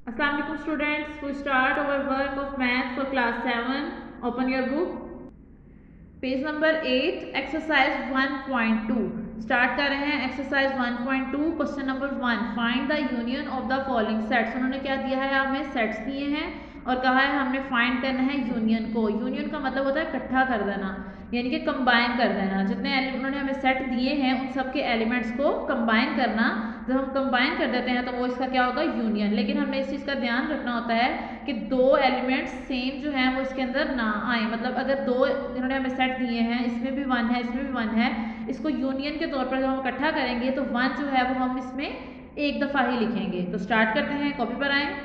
Assalamu alaikum students. We start our work of math for class 7. Open your book. Page number 8 exercise 1.2 start कर रहे हैं। Exercise 1.2 question number 1 find the union of the following sets. उन्होंने क्या दिया है, हमें sets दिए हैं और कहा है हमने फाइंड करना है यूनियन को। यूनियन का मतलब होता है इकट्ठा कर देना, यानी कि कंबाइन कर देना। जितने उन्होंने हमें सेट दिए हैं उन सब के एलिमेंट्स को कंबाइन करना। जब हम कंबाइन कर देते हैं तो वो इसका क्या होगा, यूनियन। लेकिन हमें इस चीज़ का ध्यान रखना होता है कि दो एलिमेंट्स सेम जो है वो इसके अंदर ना आए। मतलब अगर दो इन्होंने हमें सेट दिए हैं, इसमें भी 1 है इसमें भी 1 है, इसको यूनियन के तौर पर जब हम इकट्ठा करेंगे तो 1 जो है वो हम इसमें एक दफ़ा ही लिखेंगे। तो स्टार्ट करते हैं, कॉपी पर आए।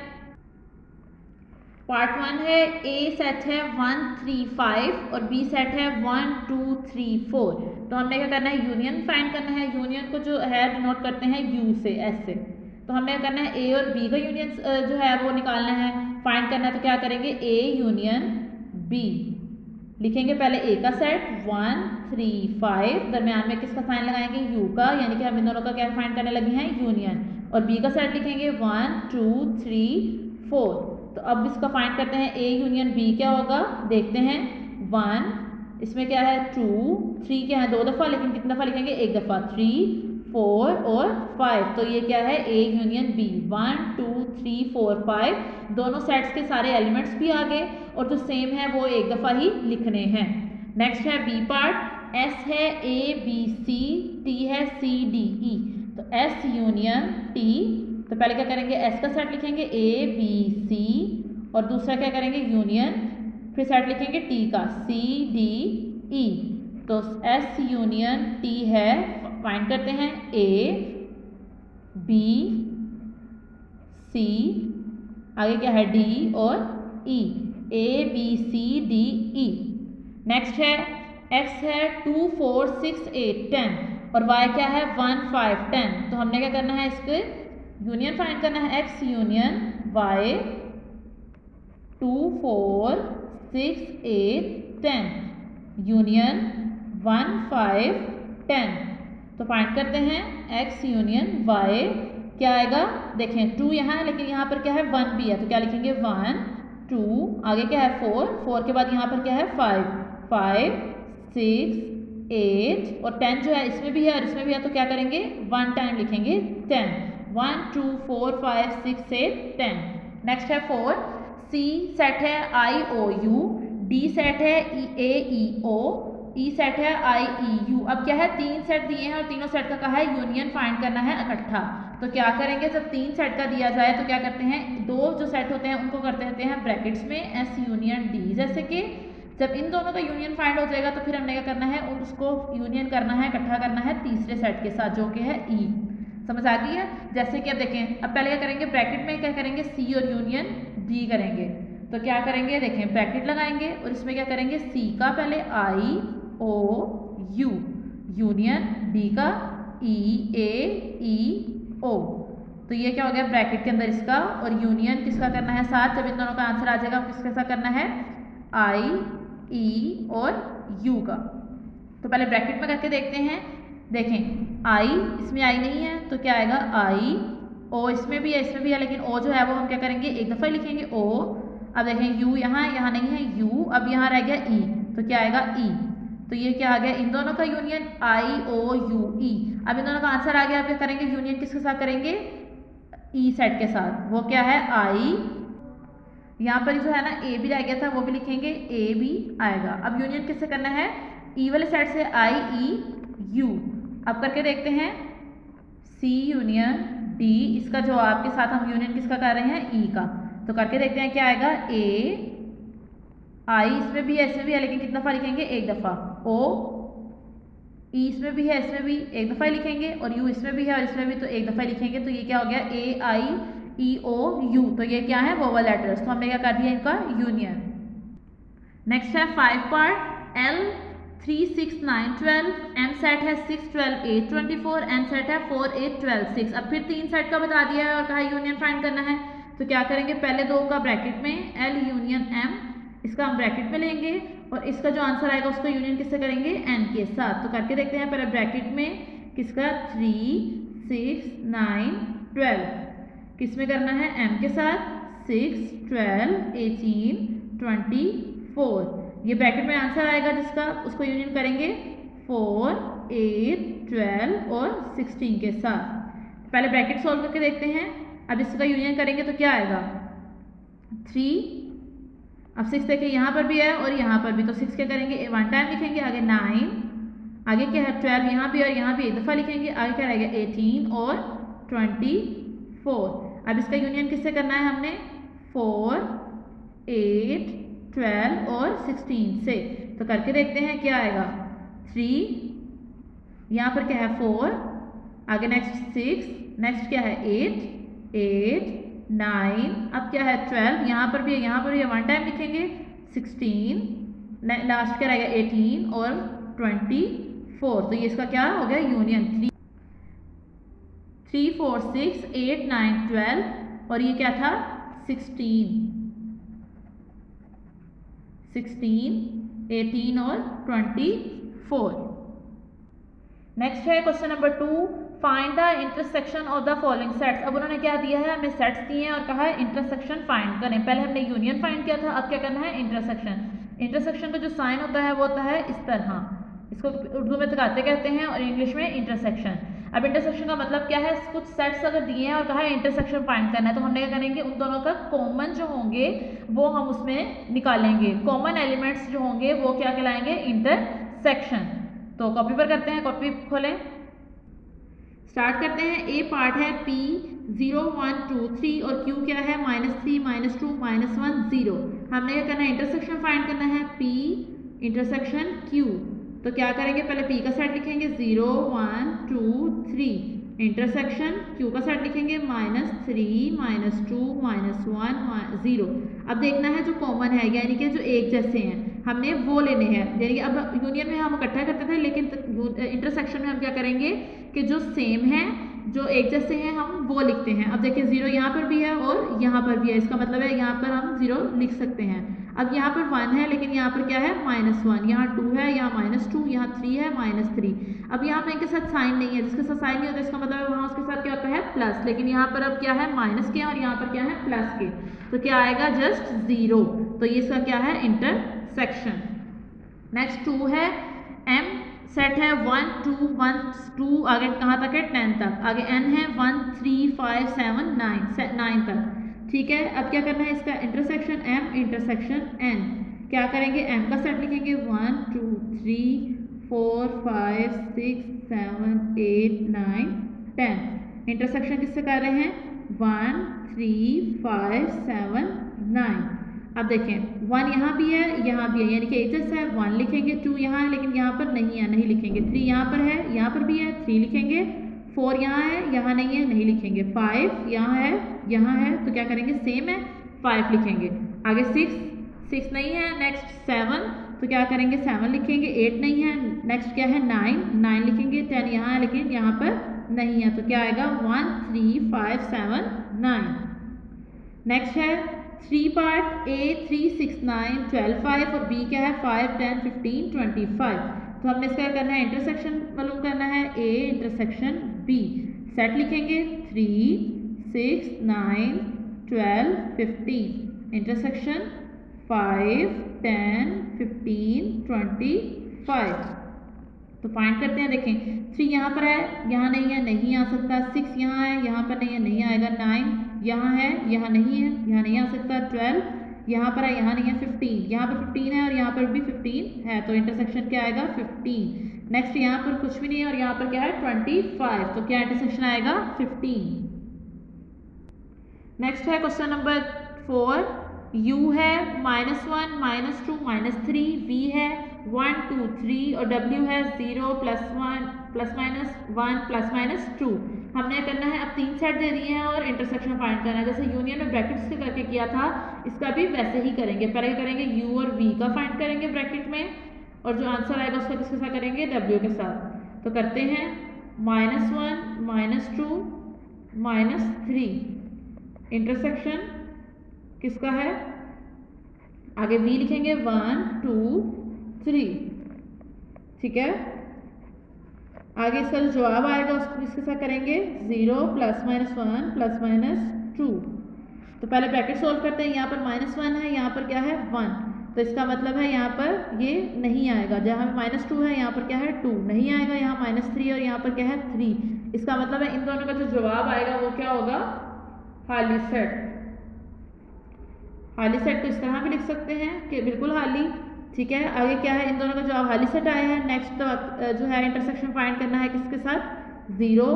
पार्ट 1 है, ए सेट है 1 3 5 और बी सेट है 1 2 3 4। तो हमने क्या करना है, यूनियन फाइंड करना है। यूनियन को जो है डिनोट करते हैं यू से, एस से। तो हमने क्या करना है, ए और बी का यूनियन जो है वो निकालना है, फाइंड करना है। तो क्या करेंगे, ए यूनियन बी लिखेंगे। पहले ए का सेट 1 3 5, दरमियान में किसका साइन लगाएंगे, यू का, यानी कि हम इन दोनों का क्या फाइंड करने लगे हैं, यूनियन। और बी का सेट लिखेंगे 1 2 3 4। तो अब इसका फाइंड करते हैं, ए यूनियन बी क्या होगा, देखते हैं। 1 इसमें क्या है 2 3 क्या है 2 दफ़ा, लेकिन कितना दफ़ा लिखेंगे, एक दफ़ा। 3 4 और 5। तो ये क्या है, ए यूनियन बी। 1 2 3 4 5 दोनों सेट्स के सारे एलिमेंट्स भी आ गए और जो सेम है वो एक दफ़ा ही लिखने हैं। नेक्स्ट है बी पार्ट। एस है ए बी सी, टी है सी डी ई। तो एस यूनियन टी, तो पहले क्या करेंगे, एस का सेट लिखेंगे ए बी सी और दूसरा क्या करेंगे, यूनियन, फिर सेट लिखेंगे टी का, सी डी ई। तो एस यूनियन टी है, फाइंड करते हैं, ए बी सी, आगे क्या है डी और E, A B C D E. Next है एक्स है 2 4 6 8 10 और वाई क्या है 1 5 10। तो हमने क्या करना है, इसके यूनियन फाइंड करना है, एक्स यूनियन वाई 2 4 6 8 10 यूनियन 1 5 10। तो फाइंड करते हैं, एक्स यूनियन वाई क्या आएगा, देखें 2 यहाँ है लेकिन यहाँ पर क्या है 1 भी है, तो क्या लिखेंगे 1 2, आगे क्या है 4 4 के बाद यहाँ पर क्या है 5 5 6 8 और 10 जो है इसमें भी है और इसमें भी है, तो क्या करेंगे 1 टाइम लिखेंगे 10। 1 2 4 5 6 8 10। नेक्स्ट है 4, सी सेट है I O U, D set है A E O, E set है आई ई यू। अब क्या है, 3 सेट दिए हैं और तीनों सेट का कहा है यूनियन फाइंड करना है इकट्ठा। तो क्या करेंगे, जब 3 सेट का दिया जाए तो क्या करते हैं, दो जो सेट होते हैं उनको करते रहते हैं ब्रैकेट्स में, एस यूनियन डी। जैसे कि जब इन दोनों का यूनियन फाइंड हो जाएगा तो फिर हमने क्या करना है, उसको यूनियन करना है, इकट्ठा करना है तीसरे सेट के साथ जो कि है ई। समझ आ गई है। जैसे कि अब देखें, अब पहले क्या करेंगे, ब्रैकेट में क्या करेंगे, सी और यूनियन डी करेंगे। तो क्या करेंगे, देखें ब्रैकेट लगाएंगे और इसमें क्या करेंगे, सी का पहले I O U union D का ई ए ई ओ। तो ये क्या हो गया, ब्रैकेट के अंदर इसका, और यूनियन किसका करना है साथ, जब इन दोनों का आंसर आ जाएगा किसके साथ करना है, आई ई और यू का। तो पहले ब्रैकेट में करके देखते हैं। देखें आई, इसमें आई नहीं है तो क्या आएगा, आई ओ, इसमें भी है इसमें भी है, लेकिन ओ जो है वो हम क्या करेंगे, एक दफ़ा लिखेंगे ओ। अब देखें यू यहाँ नहीं है यू, अब यहाँ रह गया ई, तो क्या आएगा ई। तो ये क्या आ गया, इन दोनों का यूनियन आई ओ यू ई। अब इन दोनों का आंसर आ गया, अब क्या करेंगे, यूनियन किसके साथ करेंगे, ई सेट के साथ, वो क्या है आई। यहाँ पर जो है ना ए भी रह गया था वो भी लिखेंगे, ए भी आएगा। अब यूनियन किससे करना है, ई वाले सेट से, आई ई यू। अब करके देखते हैं, सी यूनियन डी, इसका जो आपके साथ हम यूनियन किसका कर रहे हैं, ई का। तो करके देखते हैं क्या आएगा, ए आई, इसमें भी है इसमें भी है, लेकिन कितना दफ़ा लिखेंगे, एक दफ़ा। ओ ई, इसमें भी है इसमें भी एक दफ़ा ही लिखेंगे, और यू इसमें भी है और इसमें भी, तो एक दफ़ा लिखेंगे। तो ये क्या हो गया, ए आई ई ओ यू। तो ये क्या है, वोवल लेटर्स। तो हमने क्या कर दिया, इनका यूनियन। नेक्स्ट है 5 पार्ट। एल 3 6 9 12, एम सेट है 6 12 8 24, एन सेट है 4 8 12 6। अब फिर 3 सेट का बता दिया है और कहा यूनियन फाइंड करना है। तो क्या करेंगे, पहले दो का ब्रैकेट में, एल यूनियन एम, इसका हम ब्रैकेट में लेंगे और इसका जो आंसर आएगा उसका यूनियन किससे करेंगे, एन के साथ। तो करके देखते हैं, पहले ब्रैकेट में किसका 3 6 9 12, किस में करना है, m के साथ 6, 12, 18, 24। ये ब्रैकेट में आंसर आएगा जिसका, उसको यूनियन करेंगे 4, 8, 12 और 16 के साथ। पहले ब्रैकेट सॉल्व करके देखते हैं। अब इसका यूनियन करेंगे तो क्या आएगा, 3। अब 6 देखिए यहाँ पर भी है और यहाँ पर भी, तो 6 क्या करेंगे, 1 टाइम लिखेंगे, आगे 9, आगे क्या है 12, यहाँ भी और यहाँ भी एक दफ़ा लिखेंगे, आगे क्या रहेगा 18 और 24। अब इसका यूनियन किससे करना है हमने, 4, 8, 12 और 16 से। तो करके देखते हैं क्या आएगा, 3, यहाँ पर क्या है 4, आगे नेक्स्ट 6, नेक्स्ट क्या है 8, 9, अब क्या है 12, यहाँ पर भी है, यहाँ पर भी 1 टाइम लिखेंगे, 16, लास्ट क्या रहेगा 18 और 24। तो ये इसका क्या हो गया यूनियन, 3, 4, 6, 8, 9, 12 और ये क्या था 16, 18 और 24। नेक्स्ट है question number 2, find the intersection of the following sets. अब उन्होंने क्या दिया है, हमें सेट्स दिए हैं और कहा है इंटरसेक्शन फाइंड करें। पहले हमने यूनियन फाइंड किया था, अब क्या करना है इंटरसेक्शन। इंटरसेक्शन का जो साइन होता है वो होता है इस तरह, इसको उर्दू में तकाते कहते हैं और इंग्लिश में इंटरसेक्शन। अब इंटरसेक्शन का मतलब क्या है, कुछ सेट्स अगर दिए हैं और कहा है इंटरसेक्शन फाइंड करना है, तो हमने क्या करेंगे, उन दोनों का कॉमन जो होंगे वो हम उसमें निकालेंगे। कॉमन एलिमेंट्स जो होंगे वो क्या कहलाएंगे, इंटरसेक्शन। तो कॉपी पर करते हैं, कॉपी खोलें, स्टार्ट करते हैं। ए पार्ट है P 0, 1, 2, 3 और Q क्या है -3, -2, -1, 0। हमने क्या करना है, इंटरसेक्शन फाइंड करना है, P इंटरसेक्शन Q। तो क्या करेंगे, पहले P का सेट लिखेंगे 0, 1, 2, 3, इंटरसेक्शन Q का सेट लिखेंगे -3, -2, -1, 0। अब देखना है जो कॉमन है, यानी कि जो एक जैसे हैं हमने वो लेने हैं। यानी कि अब यूनियन में हम इकट्ठा करते थे, लेकिन इंटरसेक्शन में हम क्या करेंगे कि जो सेम है, जो एक जैसे हैं, हम वो लिखते हैं। अब देखिए 0 यहाँ पर भी है और यहाँ पर भी है, इसका मतलब है यहाँ पर हम 0 लिख सकते हैं। अब यहाँ पर 1 है, लेकिन यहाँ पर क्या है -1, यहाँ 2 है, यहाँ -2, यहाँ 3 है -3। अब यहाँ पे इनके साथ साइन नहीं है, जिसके साथ साइन नहीं होता इसका मतलब वहाँ उसके साथ क्या होता है प्लस, लेकिन यहाँ पर अब क्या है माइनस के और यहाँ पर क्या है प्लस के, तो क्या आएगा जस्ट 0। तो ये इसका क्या है इंटरसेक्शन। नेक्स्ट 2 है, M सेट है 1, 2, 1, 2, आगे कहाँ तक है 10 तक, आगे n है 1, 3, 5, 7, 9 तक। ठीक है, अब क्या करना है, इसका इंटरसेक्शन M इंटरसेक्शन n। क्या करेंगे, M का सेट लिखेंगे 1, 2, 3, 4, 5, 6, 7, 8, 9, 10। इंटरसेक्शन किससे कर रहे हैं, 1, 3, 5, 7, 9। अब देखें 1 यहाँ भी है, यहाँ भी है, यानी कि एक जैसा है, 1 लिखेंगे, 2 यहाँ है लेकिन यहाँ पर नहीं है, नहीं लिखेंगे, 3 यहाँ पर है, यहाँ पर भी है, 3 लिखेंगे, 4 यहाँ है, यहाँ नहीं है, नहीं लिखेंगे, 5 यहाँ है, तो क्या करेंगे सेम है, 5 लिखेंगे। आगे 6 नहीं है, नेक्स्ट 7, तो क्या करेंगे 7 लिखेंगे, 8 नहीं है, नेक्स्ट क्या है 9 लिखेंगे, 10 यहाँ है लेकिन यहाँ पर नहीं है, तो क्या आएगा 1, 3, 5, 7, 9। नेक्स्ट है 3 पार्ट, A 3, 6, 9, 12, 5 और B क्या है 5, 10, 15, 25। तो हमने इसका करना है इंटरसेक्शन मालूम करना है, A इंटरसेक्शन B। सेट लिखेंगे 3, 6, 9, 12, 15, इंटरसेक्शन 5, 10, 15, 25। तो फाइंड करते हैं, देखें 3 यहाँ पर है, यहाँ नहीं है, नहीं आ सकता, 6 यहाँ है, यहाँ पर नहीं है, नहीं आएगा, 9 यहाँ है, यहाँ नहीं है, यहाँ नहीं आ सकता, 12 यहाँ पर है, यहाँ नहीं है, 15 यहाँ पर 15 है और यहाँ पर भी 15 है, तो इंटरसेक्शन क्या आएगा 15। नेक्स्ट यहाँ पर कुछ भी नहीं है और यहाँ पर क्या है 25, तो क्या इंटरसेक्शन आएगा 15। नेक्स्ट है क्वेश्चन नंबर 4, U है -1, -2, -3, V है 1, 2, 3 और W है 0, +1, ±1, ±2। हमने करना है, अब 3 सेट दे दिए हैं और इंटरसेक्शन फाइंड करना है, जैसे यूनियन में ब्रैकेट्स के करके किया था, इसका भी वैसे ही करेंगे। पहले करेंगे U और V का फाइंड करेंगे ब्रैकेट में, और जो आंसर आएगा उसका किसके साथ करेंगे W के साथ। तो करते हैं -1, -2, -3, इंटरसेक्शन किसका है, आगे V लिखेंगे 1, 2, 3। ठीक है, आगे इसका जो जवाब आएगा उसको किसके साथ करेंगे 0, ±1, ट्रू। तो पहले ब्रैकेट सोल्व करते हैं, यहाँ पर -1 है, यहाँ पर क्या है 1, तो इसका मतलब है यहाँ पर ये नहीं आएगा। जहाँ -2 है यहाँ पर क्या है 2 नहीं आएगा, यहाँ -3 और यहाँ पर क्या है 3। इसका मतलब है इन दोनों का जो जवाब आएगा वो क्या होगा, खाली सेट। खाली सेट को इस तरह भी लिख सकते हैं कि बिल्कुल खाली, ठीक है। आगे क्या है, इन दोनों का जवाब खाली सेट आया है। नेक्स्ट जो है इंटरसेक्शन फाइंड करना है किसके साथ, 0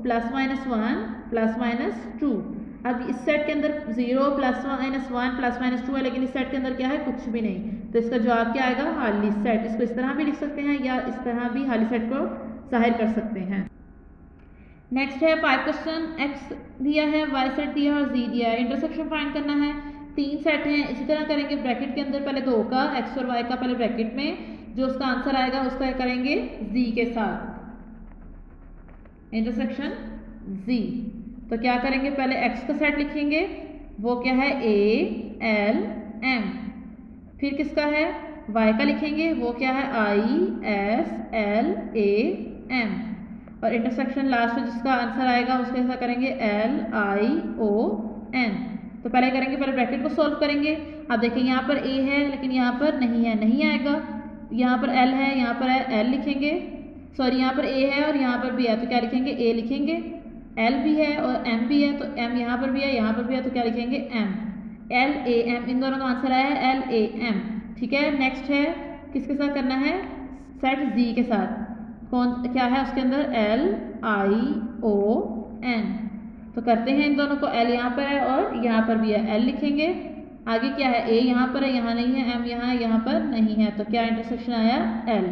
+- 1 +-2। अब इस सेट के अंदर 0 +-1 +-2 है, लेकिन इस सेट के अंदर क्या है, कुछ भी नहीं, तो इसका जवाब क्या आएगा, खाली सेट। इसको इस तरह भी लिख सकते हैं या इस तरह भी खाली सेट को जाहिर कर सकते हैं। नेक्स्ट है 5 क्वेश्चन, x दिया है, y सेट दिया है और z दिया है। इंटरसेक्शन फाइंड करना है, 3 सेट हैं, इसी तरह करेंगे ब्रैकेट के अंदर पहले 2 का, x और y का पहले ब्रैकेट में, जो उसका आंसर आएगा उसका करेंगे z के साथ, इंटरसेक्शन z। तो क्या करेंगे, पहले x का सेट लिखेंगे, वो क्या है a l m। फिर किसका है, y का लिखेंगे, वो क्या है i s l a m। और इंटरसेक्शन लास्ट में जिसका आंसर आएगा उसका ऐसा करेंगे l i o n। तो पहले करेंगे, पहले ब्रैकेट को सॉल्व करेंगे। अब देखिए यहाँ पर a है लेकिन यहाँ पर नहीं है, नहीं आएगा। यहाँ पर l है, यहाँ पर है l लिखेंगे, सॉरी यहाँ पर a है और यहाँ पर भी है, तो क्या लिखेंगे a लिखेंगे। l भी है और m भी है, तो m यहाँ पर भी है, यहाँ पर भी है, तो क्या लिखेंगे m। l a m, इन दोनों का आंसर आया है l a m, ठीक है। नेक्स्ट है किसके साथ करना है, सेट z के साथ, कौन क्या है उसके अंदर, l i o n। तो करते हैं इन दोनों को, l यहाँ पर है और यहाँ पर भी है, l लिखेंगे। आगे क्या है, a यहाँ पर है, यहाँ नहीं है, m यहाँ है, यहाँ पर नहीं है, तो क्या इंटरसेक्शन आया l।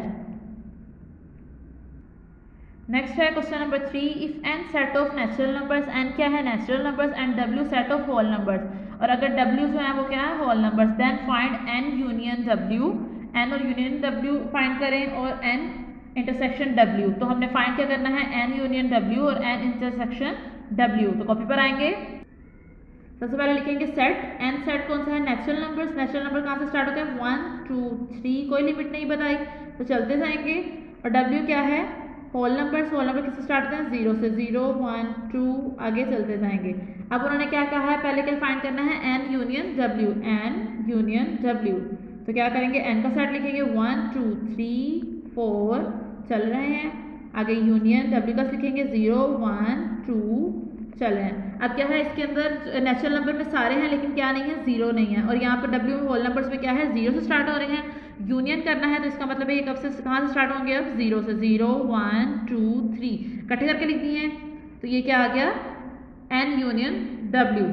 नेक्स्ट है question number 3, if n set of natural numbers, n क्या है natural numbers, and w set of whole numbers, और अगर w जो है वो क्या है whole numbers, then find n union w। n और यूनियन w फाइंड करें और n इंटरसेक्शन w। तो हमने फाइंड क्या करना है, n यूनियन w और n इंटरसेक्शन w। तो कॉपी पर आएंगे, सबसे पहले लिखेंगे सेट, n सेट कौन सा है, नेचुरल नंबर्स। नेचुरल नंबर कहाँ से स्टार्ट होता है, 1 2 3, कोई लिमिट नहीं बताई, तो चलते जाएंगे। और w क्या है, होल नंबर्स। होल नंबर किससे स्टार्ट होते हैं, 0 से, 0 1 2, आगे चलते जाएंगे। अब उन्होंने क्या कहा है, पहले क्या फाइंड करना है, n union w, n union w। तो क्या करेंगे, n का सेट लिखेंगे, 1 2 3 4 चल रहे हैं, आगे यूनियन w का लिखेंगे, 0 1 2 चल रहे हैं। अब क्या है, इसके अंदर नेचुरल नंबर में सारे हैं लेकिन क्या नहीं है, 0 नहीं है, और यहाँ पर w होल नंबर्स में क्या है, 0 से स्टार्ट हो रहे हैं। यूनियन करना है तो इसका मतलब है ये कब से कहाँ से स्टार्ट होंगे, अब 0 से, 0 1 2 3 इकट्ठे करके लिख दिए हैं, तो ये क्या आ गया, n यूनियन w।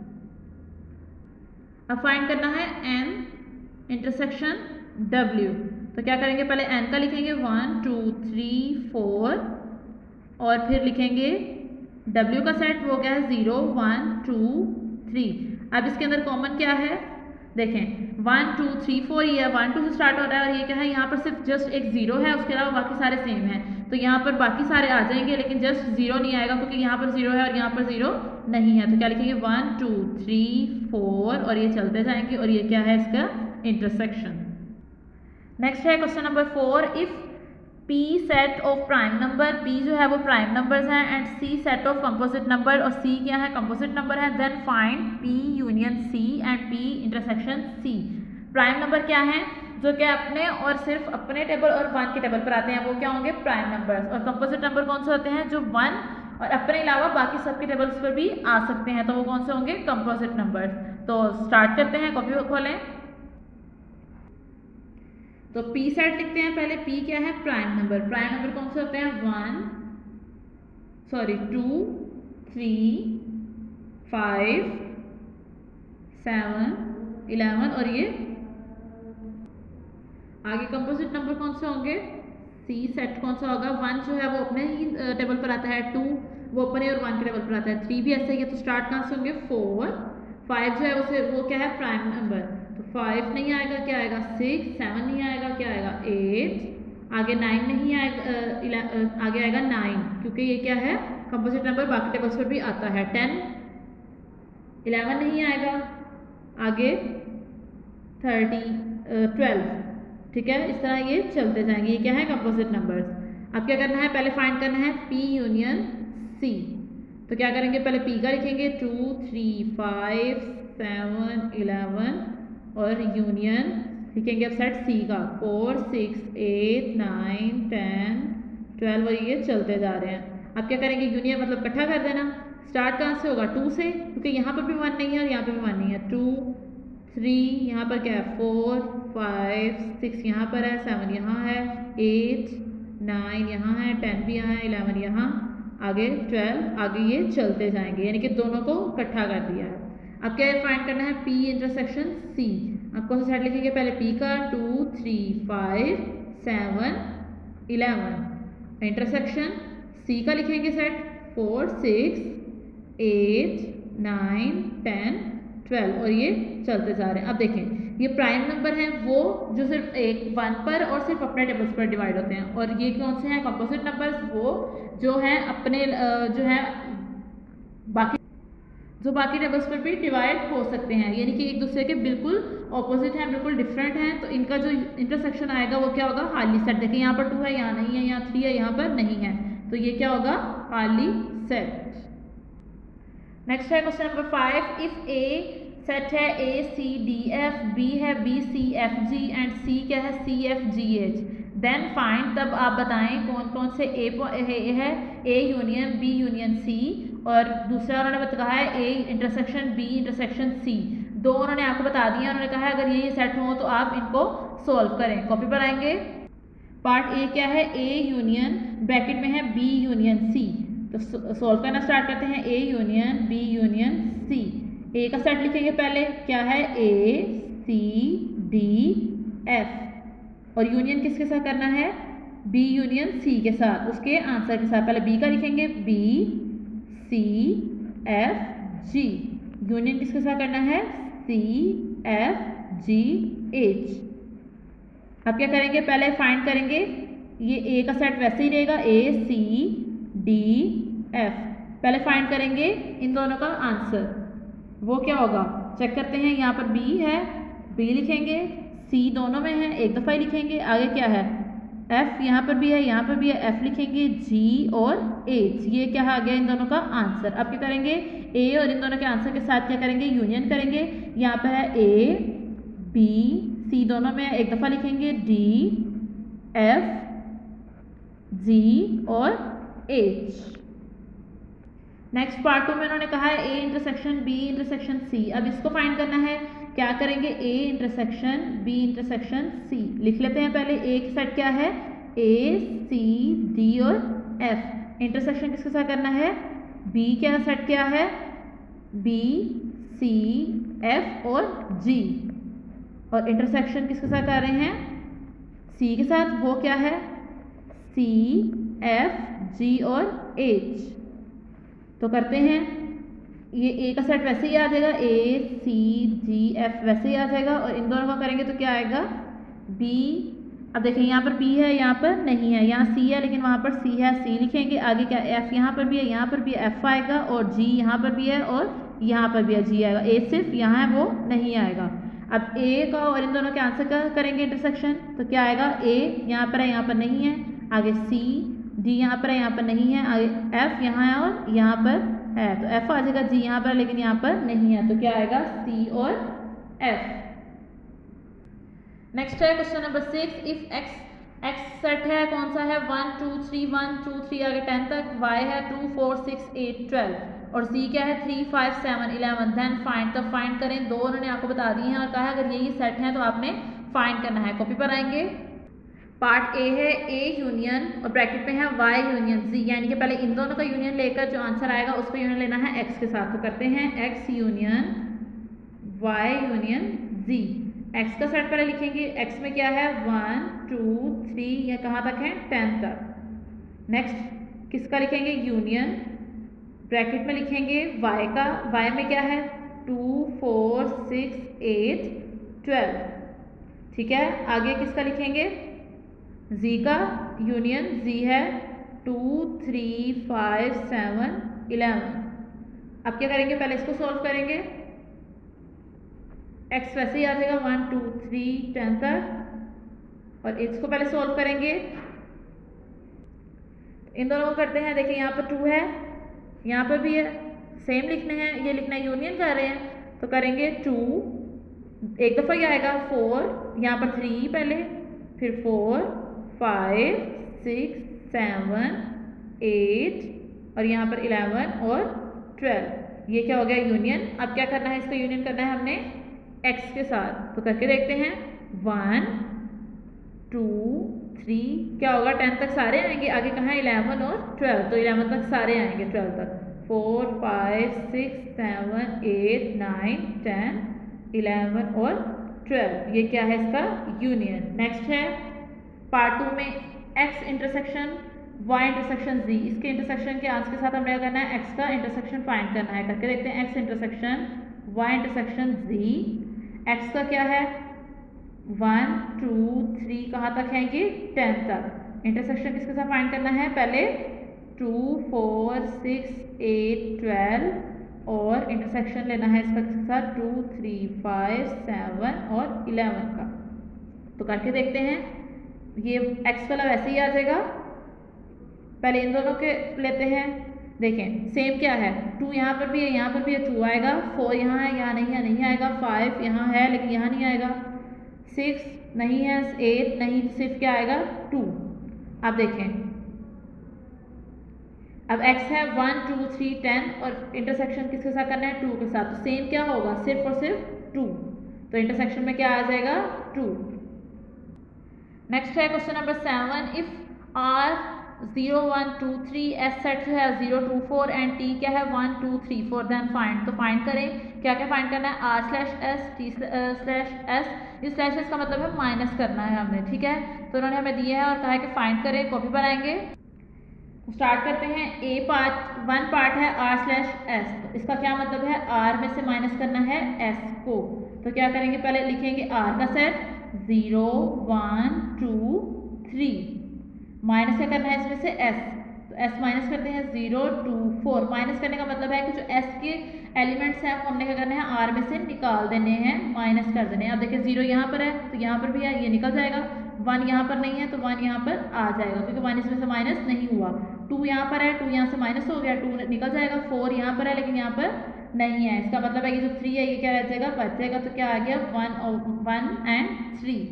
अब फाइंड करना है n इंटरसेक्शन w। तो क्या करेंगे, पहले n का लिखेंगे, 1 2 3 4, और फिर लिखेंगे w का सेट, वो क्या है, 0 1 2 3। अब इसके अंदर कॉमन क्या है, देखें 1 2 3 4, ये 1 2 से स्टार्ट हो रहा है, और ये क्या है, यहाँ पर सिर्फ जस्ट एक 0 है, उसके अलावा बाकी सारे सेम हैं। तो यहाँ पर बाकी सारे आ जाएंगे लेकिन जस्ट 0 नहीं आएगा, क्योंकि यहाँ पर 0 है और यहाँ पर 0 नहीं है। तो क्या लिखेंगे, 1 2 3 4, और ये चलते जाएंगे, और ये क्या है, इसका इंटरसेक्शन। नेक्स्ट है question number 4, if p set of prime number, p जो है वो प्राइम नंबर्स हैं, and c set of composite number, और c क्या है, कंपोजिट नंबर है, then find p union c and p intersection c। Prime number क्या है, जो कि अपने और सिर्फ अपने टेबल और 1 के टेबल पर आते हैं, वो क्या होंगे, प्राइम नंबर्स। और कंपोजिट नंबर कौन से होते हैं, जो 1 और अपने अलावा बाकी सबके टेबल्स पर भी आ सकते हैं, तो वो कौन से होंगे, कंपोजिट नंबर्स। तो स्टार्ट करते हैं, कॉपी खोलें, तो p सेट लिखते हैं पहले। p क्या है, प्राइम नंबर। प्राइम नंबर कौन से होते हैं, 2 3 5 7 11, और ये आगे कंपोजिट नंबर कौन से होंगे, c सेट कौन सा होगा, 1 जो है वो अपने ही टेबल पर आता है, 2 वो अपने और 1 के टेबल पर आता है, 3 भी ऐसे ही है, तो स्टार्ट कहाँ से होंगे, 4 5 जो है उसे वो क्या है, प्राइम नंबर, तो 5 नहीं आएगा, क्या आएगा, 6 7 नहीं आएगा, क्या आएगा, 8 आगे 9 नहीं आएगा, आगे आएगा 9, क्योंकि ये क्या है, कंपोजिट नंबर बाकी टेबल्स पर भी आता है। 10 11 नहीं आएगा, आगे 12, ठीक है। इस तरह ये चलते जाएंगे, ये क्या है, कंपोजिट नंबर्स। अब क्या करना है, पहले फाइंड करना है p यूनियन c। तो क्या करेंगे, पहले पी का लिखेंगे 2 3 5 7 11 और यूनियन लिखेंगे अब सेट सी का 4 6 8 9 10 12 और ये चलते जा रहे हैं। अब क्या करेंगे, यूनियन मतलब इकट्ठा कर देना। स्टार्ट कहाँ से होगा, 2 से, क्योंकि यहाँ पर भी 1 नहीं है और यहाँ पर भी 1 नहीं है। 2 3 यहाँ पर क्या है, 4 5 6 यहाँ पर है, 7 यहाँ है, 8 9 यहाँ है, 10 भी यहाँ है, 11 यहाँ, आगे 12, आगे ये चलते जाएंगे, यानी कि दोनों को इकट्ठा कर दिया है। अब क्या फाइंड करना है, P इंटरसेक्शन C। अब कौन सा सेट लिखेंगे, पहले P का 2 3 5 7 11 इंटरसेक्शन C का लिखेंगे सेट 4 6 8 9 10 12 और ये चलते जा रहे हैं। अब देखें ये प्राइम नंबर हैं वो जो सिर्फ एक 1 पर और सिर्फ अपने टेबल्स पर डिवाइड होते हैं, और ये कौन से हैं, कंपोजिट नंबर्स, वो जो हैं अपने जो है बाकी टेबल्स पर भी डिवाइड हो सकते हैं, यानी कि एक दूसरे के बिल्कुल ऑपोजिट हैं, बिल्कुल डिफरेंट हैं। तो इनका जो इंटरसेक्शन आएगा वो क्या होगा, हार्ली सेट। देखिए यहाँ पर 2 है, यहाँ नहीं है, यहाँ 3 है, यहाँ पर नहीं है, तो ये क्या होगा, हार्ली सेट। नेक्स्ट है question number 5। If A set है A C D F, B है B C F G and C क्या है C F G H, then find, तब आप बताएं कौन कौन से A है A union B union C, और दूसरा उन्होंने कहा है A intersection B intersection C। दो उन्होंने आपको बता दिया, उन्होंने कहा है अगर ये सेट हो तो आप इनको सोल्व करें। कॉपी पर आएंगे, पार्ट ए क्या है, A यूनियन ब्रैकेट में है B यूनियन C, तो सोल्व करना स्टार्ट करते हैं। A union B union C, A का सेट लिखेंगे पहले, क्या है A C D F, और यूनियन किसके साथ करना है, B यूनियन C के साथ, उसके आंसर के साथ। पहले B का लिखेंगे B C F G, union किसके साथ करना है C F G H। अब क्या करेंगे, पहले फाइंड करेंगे, ये A का सेट वैसे ही रहेगा A C D F, पहले फाइंड करेंगे इन दोनों का आंसर, वो क्या होगा चेक करते हैं। यहाँ पर B है, B लिखेंगे, C दोनों में है, एक दफ़ा ही लिखेंगे, आगे क्या है F, यहाँ पर भी है, यहाँ पर भी है, F लिखेंगे, G और H, ये क्या आ गया इन दोनों का आंसर। अब क्या करेंगे, A और इन दोनों के आंसर के साथ क्या करेंगे, यूनियन करेंगे। यहाँ पर है A B C दोनों में है, एक दफ़ा लिखेंगे, D F G और H। नेक्स्ट पार्ट 2 में उन्होंने कहा है A intersection B intersection C। अब इसको फाइंड करना है, क्या करेंगे, A intersection B intersection C लिख लेते हैं। पहले A की सेट क्या है, A C D और F, इंटरसेक्शन किसके साथ करना है, B क्या सेट क्या है, B C F और G, और इंटरसेक्शन किसके साथ कर रहे हैं, C के साथ, वो क्या है C F G और H। तो करते हैं, ये A का सेट वैसे ही आ जाएगा, A C G F वैसे ही आ जाएगा, और इन दोनों का करेंगे तो क्या आएगा B। अब देखें यहाँ पर B है, यहाँ पर नहीं है, यहाँ C है लेकिन वहाँ पर C है, C लिखेंगे, आगे क्या F यहाँ पर भी है, यहाँ पर भी F आएगा, और G यहाँ पर भी है और यहाँ पर भी है G आएगा, A सिर्फ यहाँ है वो नहीं आएगा। अब A का और इन दोनों के आंसर का करेंगे इंटरसेक्शन, तो क्या आएगा, A यहाँ पर है, यहाँ पर नहीं है, आगे C D यहाँ पर है, यहाँ पर नहीं है, आगे F यहाँ है और यहाँ पर है, तो F आ जाएगा, G यहाँ पर लेकिन यहाँ पर नहीं है, तो क्या आएगा C और F। नेक्स्ट है question number 6। If x set है, कौन सा है, 1 2 3 1 2 3 आगे 10 तक, y है 2 4 6 8 12, और c क्या है 3 5 7 11, देन फाइंड, तब फाइंड करें। दो उन्होंने आपको बता दिए हैं और कहा है अगर यही सेट है तो आपने फाइंड करना है। कॉपी पर आएंगे, पार्ट ए है A यूनियन और ब्रैकेट में है Y यूनियन Z, यानी कि पहले इन दोनों का यूनियन लेकर जो आंसर आएगा उस पर यूनियन लेना है X के साथ। तो करते हैं X union Y union Z। X का सेट पहले लिखेंगे, X में क्या है 1 2 3, यह कहाँ तक है 10 तक। नेक्स्ट किसका लिखेंगे, यूनियन ब्रैकेट में लिखेंगे Y का, Y में क्या है 2 4 6 8 12, ठीक है। आगे किसका लिखेंगे, Z का, यूनियन Z है 2 3 5 7 11। अब क्या करेंगे, पहले इसको सॉल्व करेंगे, x वैसे ही आ जाएगा 1 2 3 10 तक, और इसको पहले सॉल्व करेंगे। इन दोनों को करते हैं, देखिए यहाँ पर 2 है, यहाँ पर भी है, सेम लिखने हैं, ये लिखना है यूनियन कर रहे हैं तो करेंगे 2, एक दफ़ा ही आएगा 4, यहाँ पर 3 पहले, फिर 4 5 6 7 8 और यहाँ पर 11 और 12। ये क्या हो गया यूनियन। अब क्या करना है, इसका यूनियन करना है हमने x के साथ, तो करके देखते हैं 1 2 3, क्या होगा 10 तक सारे आएंगे, आगे कहाँ 11 और 12, तो 11 तक सारे आएंगे, 12 तक 4 5 6 7 8 9 10 11 और 12। ये क्या है इसका यूनियन। नेक्स्ट है पार्ट 2 में x intersection y intersection z, इसके इंटरसेक्शन के आंसर के साथ हमें क्या करना है, x का इंटरसेक्शन फाइंड करना है। करके देखते हैं x intersection y intersection z। x का क्या है 1 2 3, कहाँ तक है ये 10 तक। इंटरसेक्शन किसके साथ फाइंड करना है, पहले 2 4 6 8 12 और इंटरसेक्शन लेना है इसका किसके साथ 2 3 5 7 और 11 का। तो करके देखते हैं, ये x वाला वैसे ही आ जाएगा, पहले इन दोनों के लेते हैं। देखें सेम क्या है, 2 यहाँ पर भी है, यहाँ पर भी है, 2 आएगा, 4 यहाँ है, यहाँ नहीं है, नहीं आएगा, 5 यहाँ है लेकिन यहाँ नहीं आएगा, 6 नहीं है, 8 नहीं, सिर्फ क्या आएगा 2। अब देखें, अब x है 1 2 3 10 और इंटरसेक्शन किसके साथ करना है 2 के साथ, तो सेम क्या होगा सिर्फ और सिर्फ 2, तो इंटरसेक्शन में क्या आ जाएगा 2। नेक्स्ट है question number 7, if r 0 1 2 3 s set जो है 0 2 4 एंड t क्या है 1 2 3 4, देन फाइंड। तो फाइंड करें, क्या क्या फाइंड करना है, r/s t/s, इस स्लैश एस का मतलब है माइनस करना है हमने, ठीक है। तो उन्होंने हमें दिया है और कहा है कि फाइंड करें, कॉपी बनाएंगे। स्टार्ट करते हैं, ए पार्ट 1 पार्ट है r/s, तो इसका क्या मतलब है r में से माइनस करना है s को। तो क्या करेंगे, पहले लिखेंगे r का सेट 0 1 2 3, माइनस क्या करना है इसमें से s, तो s माइनस करते हैं 0 2 4। माइनस करने का मतलब है कि जो s के एलिमेंट्स हैं हमने क्या करना है r में से निकाल देने हैं, माइनस कर देने हैं। अब देखिए 0 यहाँ पर है तो यहाँ पर भी है, ये निकल जाएगा, 1 यहाँ पर नहीं है तो 1 यहाँ पर आ जाएगा क्योंकि 1 इसमें से माइनस नहीं हुआ। 2 यहाँ पर है, 2 यहाँ से माइनस हो गया, 2 निकल जाएगा। 4 यहाँ पर है लेकिन यहाँ पर नहीं है, इसका मतलब है कि जो 3 है ये क्या रह जाएगा, बच जाएगा। तो क्या आ गया 1 एंड 3।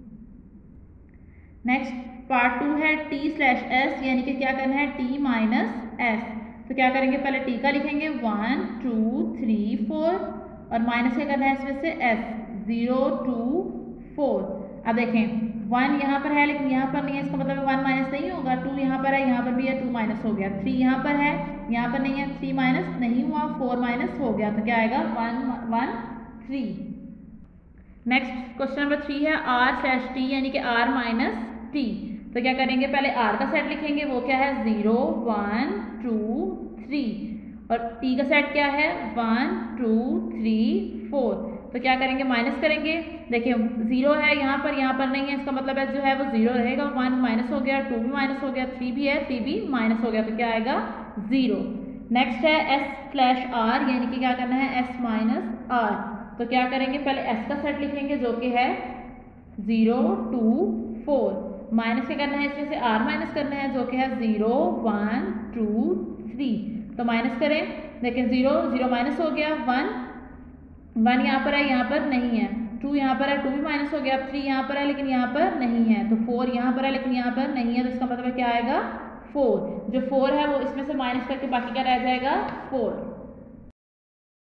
नेक्स्ट पार्ट 2 है t/s, यानी कि क्या करना है t माइनस s। तो क्या करेंगे, पहले t का लिखेंगे 1 2 3 4 और माइनस क्या करना है इसमें से s 0 2 4। अब देखें 1 यहाँ पर है लेकिन यहाँ पर नहीं है, इसका मतलब 1 माइनस नहीं होगा। 2 यहाँ पर है, यहाँ पर भी है, 2 माइनस हो गया। 3 यहाँ पर है, यहाँ पर नहीं है, 3 माइनस नहीं हुआ, 4 माइनस हो गया। तो क्या आएगा 1 1 3। नेक्स्ट क्वेश्चन नंबर 3 है r/t, यानी कि r माइनस t। तो क्या करेंगे, पहले r का सेट लिखेंगे, वो क्या है 0 1 2 3 और t का सेट क्या है 1 2 3 4। तो क्या करेंगे, माइनस करेंगे। देखिए 0 है यहाँ पर नहीं है, इसका मतलब है जो है वो 0 रहेगा। 1 माइनस हो गया, 2 भी माइनस हो गया, 3 भी है, 3 भी माइनस हो गया। तो क्या आएगा 0। नेक्स्ट है s/r, यानी कि क्या करना है s माइनस r। तो क्या करेंगे, पहले s का सेट लिखेंगे जो कि है 0 2 4, माइनस क्या करना है इसमें से r माइनस करना है जो कि है 0 1 2 3। तो माइनस करें, देखिए 0 0 माइनस हो गया, 1 यहाँ पर है, यहाँ पर नहीं है, 2 यहाँ पर है, 2 भी माइनस हो गया। 3 यहाँ पर है लेकिन यहाँ पर नहीं है, तो 4 यहाँ पर है लेकिन यहाँ पर नहीं है, तो इसका मतलब क्या आएगा 4। जो 4 है वो इसमें से माइनस करके बाकी क्या रह जाएगा 4।